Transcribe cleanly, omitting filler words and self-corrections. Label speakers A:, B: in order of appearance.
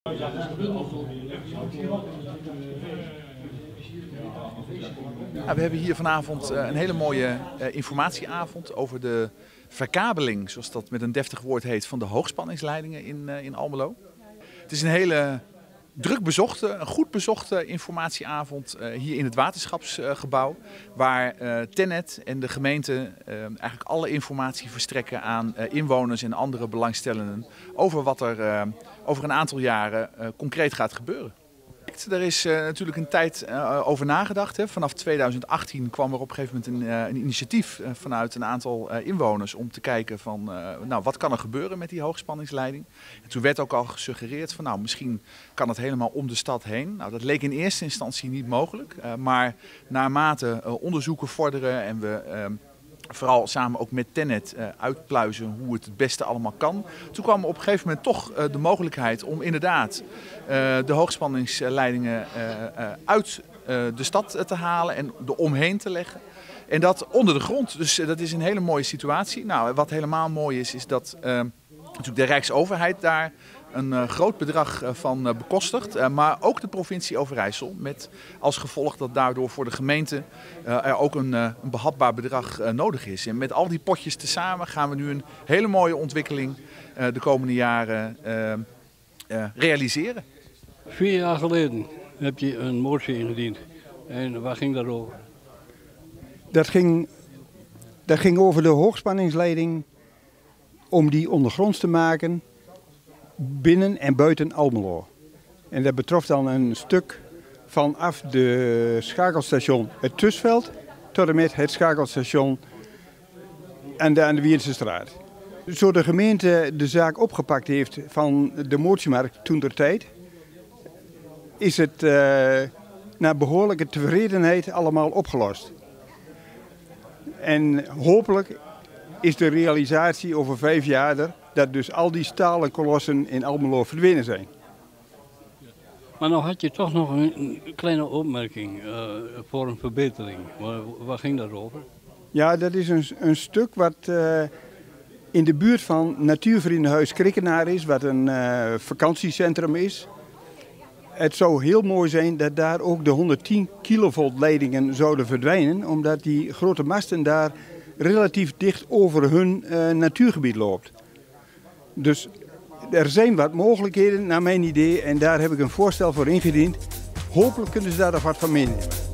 A: We hebben hier vanavond een hele mooie informatieavond over de verkabeling, zoals dat met een deftig woord heet, van de hoogspanningsleidingen in Almelo. Het is een hele druk bezochte, een goed bezochte informatieavond hier in het waterschapsgebouw, waar TenneT en de gemeente eigenlijk alle informatie verstrekken aan inwoners en andere belangstellenden over wat er over een aantal jaren concreet gaat gebeuren. Er is natuurlijk een tijd over nagedacht. Hè. Vanaf 2018 kwam er op een gegeven moment een initiatief vanuit een aantal inwoners om te kijken van nou, wat kan er gebeuren met die hoogspanningsleiding. En toen werd ook al gesuggereerd van nou, misschien kan het helemaal om de stad heen. Nou, dat leek in eerste instantie niet mogelijk, maar naarmate onderzoeken vorderen en we vooral samen ook met TenneT uitpluizen hoe het beste allemaal kan. Toen kwam op een gegeven moment toch de mogelijkheid om inderdaad de hoogspanningsleidingen uit de stad te halen en er omheen te leggen. En dat onder de grond. Dus dat is een hele mooie situatie. Nou, wat helemaal mooi is dat natuurlijk de Rijksoverheid daar een groot bedrag van bekostigt, maar ook de provincie Overijssel, met als gevolg dat daardoor voor de gemeente er ook een behapbaar bedrag nodig is. En met al die potjes tezamen gaan we nu een hele mooie ontwikkeling de komende jaren realiseren.
B: 4 jaar geleden heb je een motie ingediend. En waar ging dat over?
C: Dat ging over de hoogspanningsleiding, om die ondergronds te maken binnen en buiten Almelo. En dat betrof dan een stuk vanaf de schakelstation het Tusveld tot en met het schakelstation aan de Wierdensestraat. Zo de gemeente de zaak opgepakt heeft van de motiemarkt toentertijd, is het naar behoorlijke tevredenheid allemaal opgelost. En hopelijk is de realisatie over 5 jaar er dat dus al die stalen kolossen in Almelo verdwenen zijn.
B: Maar nou had je toch nog een kleine opmerking voor een verbetering. Waar ging dat over?
C: Ja, dat is een stuk wat in de buurt van Natuurvriendenhuis Krikkenaar is, wat een vakantiecentrum is. Het zou heel mooi zijn dat daar ook de 110 kilovolt leidingen zouden verdwijnen, omdat die grote masten daar relatief dicht over hun natuurgebied loopt. Dus er zijn wat mogelijkheden naar mijn idee en daar heb ik een voorstel voor ingediend. Hopelijk kunnen ze daar nog wat van meenemen.